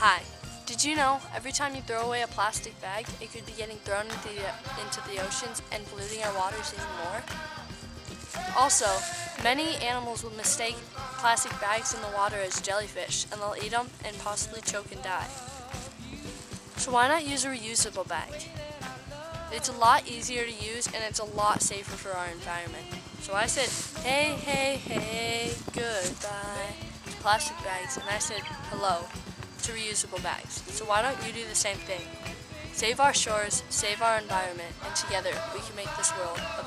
Hi. Did you know every time you throw away a plastic bag, it could be getting thrown into the oceans and polluting our waters even more? Also, many animals will mistake plastic bags in the water as jellyfish, and they'll eat them and possibly choke and die. So why not use a reusable bag? It's a lot easier to use and it's a lot safer for our environment. So I said, hey, hey, hey, goodbye to plastic bags, and I said hello to reusable bags. So why don't you do the same thing? Save our shores, save our environment, and together we can make this world a